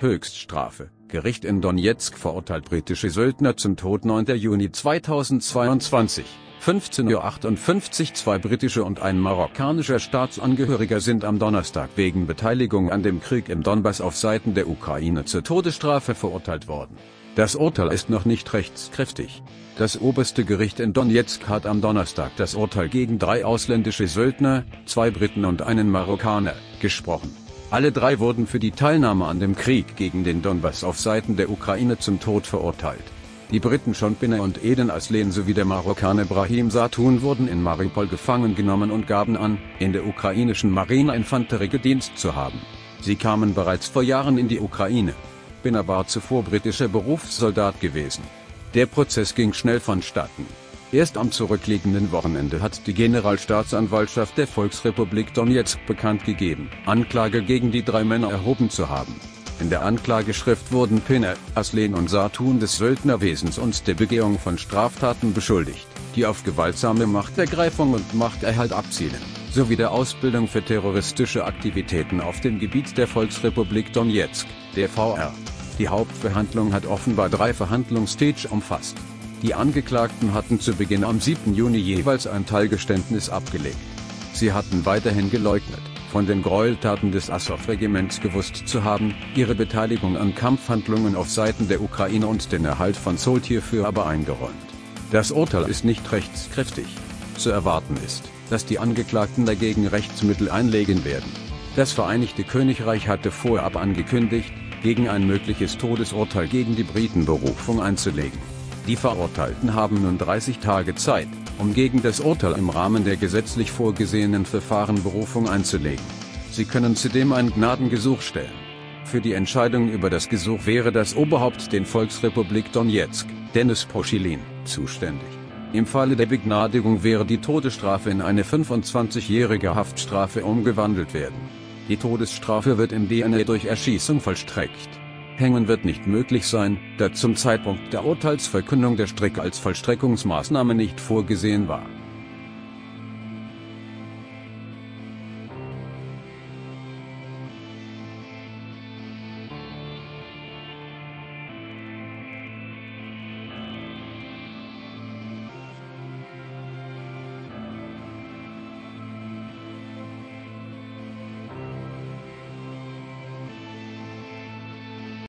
Höchststrafe: Gericht in Donezk verurteilt britische Söldner zum Tod. 9. Juni 2022, 15:58 Uhr. Zwei britische und ein marokkanischer Staatsangehöriger sind am Donnerstag wegen Beteiligung an dem Krieg im Donbass auf Seiten der Ukraine zur Todesstrafe verurteilt worden. Das Urteil ist noch nicht rechtskräftig. Das oberste Gericht in Donezk hat am Donnerstag das Urteil gegen 3 ausländische Söldner, 2 Briten und einen Marokkaner, gesprochen. Alle 3 wurden für die Teilnahme an dem Krieg gegen den Donbass auf Seiten der Ukraine zum Tod verurteilt. Die Briten Sean Pinney und Eden Aslen sowie der Marokkaner Brahim Satun wurden in Mariupol gefangen genommen und gaben an, in der ukrainischen Marineinfanterie gedient zu haben. Sie kamen bereits vor Jahren in die Ukraine. Pinney war zuvor britischer Berufssoldat gewesen. Der Prozess ging schnell vonstatten. Erst am zurückliegenden Wochenende hat die Generalstaatsanwaltschaft der Volksrepublik Donezk bekannt gegeben, Anklage gegen die 3 Männer erhoben zu haben. In der Anklageschrift wurden Pinney, Aslen und Satun des Söldnerwesens und der Begehung von Straftaten beschuldigt, die auf gewaltsame Machtergreifung und Machterhalt abzielen, sowie der Ausbildung für terroristische Aktivitäten auf dem Gebiet der Volksrepublik Donezk, der VR. Die Hauptverhandlung hat offenbar 3 Verhandlungsstage umfasst. Die Angeklagten hatten zu Beginn am 7. Juni jeweils ein Teilgeständnis abgelegt. Sie hatten weiterhin geleugnet, von den Gräueltaten des Azov-Regiments gewusst zu haben, ihre Beteiligung an Kampfhandlungen auf Seiten der Ukraine und den Erhalt von Solt hierfür aber eingeräumt. Das Urteil ist nicht rechtskräftig. Zu erwarten ist, dass die Angeklagten dagegen Rechtsmittel einlegen werden. Das Vereinigte Königreich hatte vorab angekündigt, gegen ein mögliches Todesurteil gegen die Briten Berufung einzulegen. Die Verurteilten haben nun 30 Tage Zeit, um gegen das Urteil im Rahmen der gesetzlich vorgesehenen Verfahren Berufung einzulegen. Sie können zudem ein Gnadengesuch stellen. Für die Entscheidung über das Gesuch wäre das Oberhaupt der Volksrepublik Donezk, Denis Pushilin, zuständig. Im Falle der Begnadigung wäre die Todesstrafe in eine 25-jährige Haftstrafe umgewandelt werden. Die Todesstrafe wird im DNA durch Erschießung vollstreckt. Hängen wird nicht möglich sein, da zum Zeitpunkt der Urteilsverkündung der Strick als Vollstreckungsmaßnahme nicht vorgesehen war.